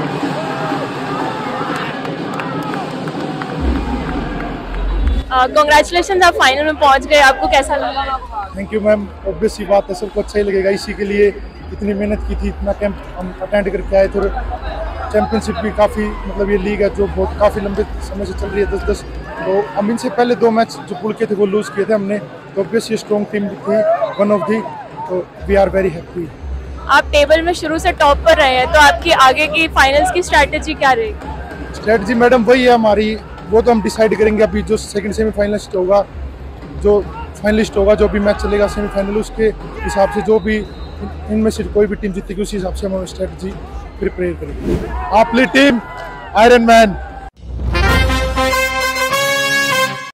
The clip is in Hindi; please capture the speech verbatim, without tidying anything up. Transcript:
कांग्रेचुलेशन, आप फाइनल में पहुंच गए, आपको कैसा लगा? Thank you ma'am. ऑब्वियस सी बात है, सबको अच्छा ही लगेगा। इसी के लिए इतनी मेहनत की थी, इतना कैंप हम अटेंड करके आए थे। चैंपियनशिप भी काफ़ी, मतलब ये लीग है जो बहुत काफ़ी लंबे समय से चल रही है, दस दस तो हम इनसे पहले दो मैच जो पुल के थे वो लूज़ किए थे हमने। तो ऑब्वियस ये स्ट्रॉन्ग टीम थी, वन ऑफ दी, तो वी आर वेरी हैप्पी। आप टेबल में शुरू से टॉप पर रहे हैं, तो आपकी आगे की फाइनल्स की स्ट्रैटेजी क्या रहेगी? स्ट्रैटेजी मैडम वही है हमारी, वो तो हम डिसाइड करेंगे अभी। जो सेकंड सेमीफाइनलिस्ट होगा, जो फाइनलिस्ट होगा, जो भी मैच चलेगा सेमीफाइनल, उसके हिसाब से जो भी इनमें से कोई भी टीम जीतेगी उसी हिसाब से हम स्ट्रैटेजी प्रिपेयर करेंगे। आपली टीम आयरन मैन।